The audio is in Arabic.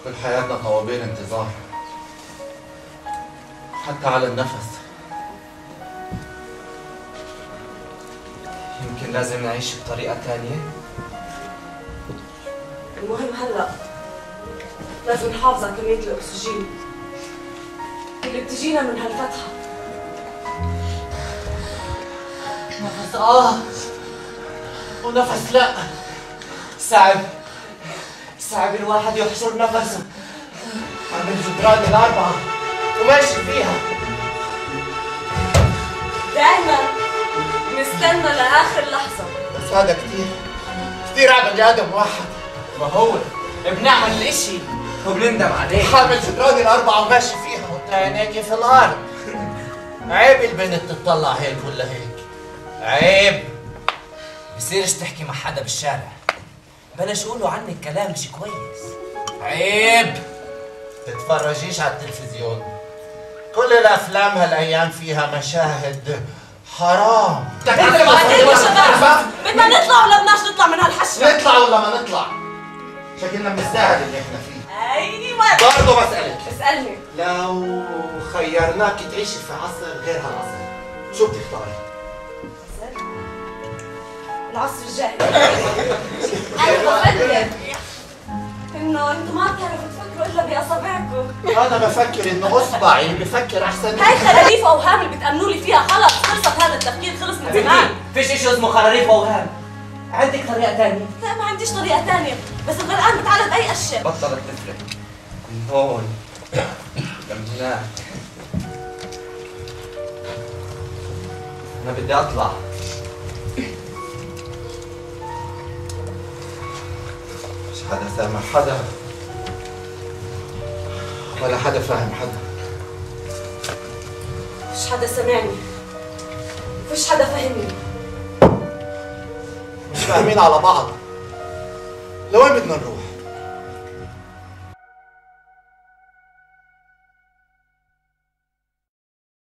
كل حياتنا طوابير انتظار، حتى على النفس. يمكن لازم نعيش بطريقة تانية. المهم هلا لازم نحافظ على كمية الأكسجين اللي بتجينا من هالفتحة. نفس ونفس لا. صعب الواحد يحصر نفسه عند الجدران الأربعة وماشي فيها. دايما نستنى لآخر لحظة. بس هذا كتير عمل لآدم واحد. ما هو بنعمل الاشي وبنندم عليه. حامل جدران الأربعة وماشي فيها وانت عينيكي في الأرض. عيب البنت تطلع هيك ولا هيك. عيب. بصيرش تحكي مع حدا بالشارع، بلاش يقولوا عنك كلام مش كويس. عيب. تتفرجيش على التلفزيون، كل الافلام هالايام فيها مشاهد حرام. بدنا نطلع ولا بدناش نطلع من هالحشرة؟ نطلع ولا ما نطلع؟ شكلنا بنستاهل اللي احنا فيه. ايوه برضه بسألك، اسألني. لو خيرناك تعيشي في عصر غير هالعصر شو بتختاري؟ العصر الجاهلي. انا بفكر انه انتم ما بتعرفوا تفكروا الا باصابعكم. انا بفكر انه اصبعي بفكر احسن. هاي خراريف اوهام اللي بتامنوا لي فيها، خلص خلصت، هذا التفكير خلص من زمان. فيش شيء اسمه خراريف اوهام. عندك طريقة ثانية؟ لا ما عنديش طريقة ثانية، بس الغرقان بتعالج اي اشياء. بطلت تفرق من هون لهناك. انا بدي اطلع. مش حدا سامع حدا ولا حدا فاهم حدا. مش حدا سمعني، مش حدا فهمني. مش فاهمين على بعض. لوين بدنا نروح؟